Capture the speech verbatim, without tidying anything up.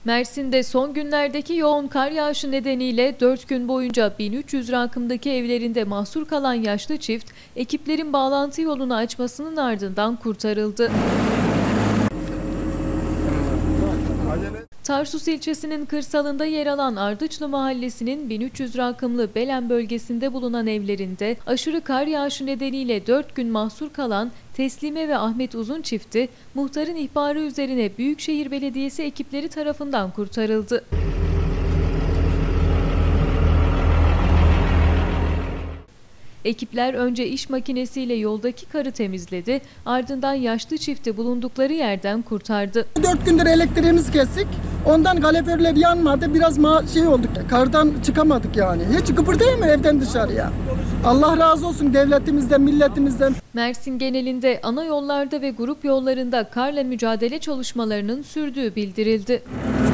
Mersin'de son günlerdeki yoğun kar yağışı nedeniyle dört gün boyunca bin üç yüz rakımdaki evlerinde mahsur kalan yaşlı çift, ekiplerin bağlantı yolunu açmasının ardından kurtarıldı. Tarsus ilçesinin kırsalında yer alan Ardıçlı mahallesinin bin üç yüz rakımlı Belen bölgesinde bulunan evlerinde aşırı kar yağışı nedeniyle dört gün mahsur kalan Teslime ve Ahmet Uzun çifti, muhtarın ihbarı üzerine Büyükşehir Belediyesi ekipleri tarafından kurtarıldı. Ekipler önce iş makinesiyle yoldaki karı temizledi, ardından yaşlı çifti bulundukları yerden kurtardı. Dört gündür elektriğimizi kestik. Ondan kaloriferler yanmadı. Biraz şey olduk. Kardan çıkamadık yani. Hiç kıpırdayamıyor evden dışarıya. Allah razı olsun devletimizden, milletimizden. Mersin genelinde ana yollarda ve grup yollarında karla mücadele çalışmalarının sürdüğü bildirildi.